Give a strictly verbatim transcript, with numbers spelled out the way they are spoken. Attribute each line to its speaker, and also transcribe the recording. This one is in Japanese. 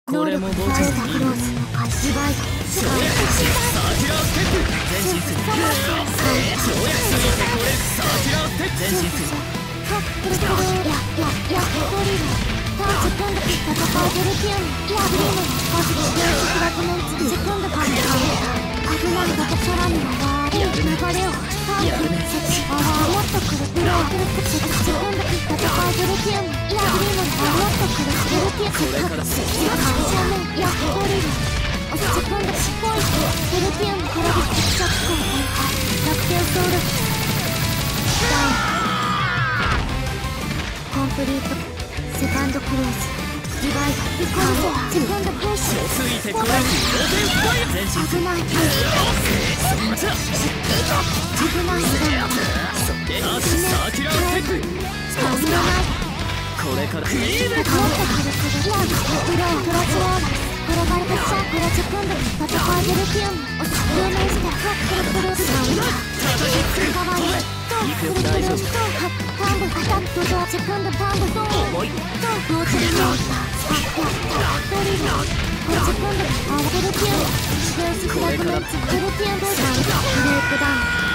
Speaker 1: これも僕の任務。
Speaker 2: 自倍
Speaker 1: 跳躍サーキュラーステップ前進する。跳躍すぎてこれサーキュラーステップ前進する。
Speaker 2: プルプルやややドリルターンセコンド戦いデルキウムいやグリームマジで原則ラコメンツセコンドカンカン危ないだけ空に回り流れをターンセあわもっとくるプロプルプルセコンド戦いデルキウムいやグリームもっとくるデルキウム
Speaker 1: これから接
Speaker 2: いや反射面いやドリルセコンドしっぽいデルキウムコラビショックを展開楽天ソウルダウンコンプリートセカンドクローズディバイドイコールセカンドプッシュ
Speaker 1: ついてこれ同点ファイア前進する。
Speaker 2: 危ない危ない
Speaker 1: そっち
Speaker 2: 危ない
Speaker 1: アーチサーキュラーステップ
Speaker 2: 危ない
Speaker 1: これからいいね。
Speaker 2: もっと軽くいやブロープラスワード転がり発射プラセコンド戦いデルキウムおしルーメンスタークルクルサウンドかわいいトークルクルトークタンブタンドドアセコンドタンブドー
Speaker 1: 重い。
Speaker 2: トークを釣りのスパッタッドリルこれセコンドあデルキウムベースフラグメンツデルキウムサウンドグループダウン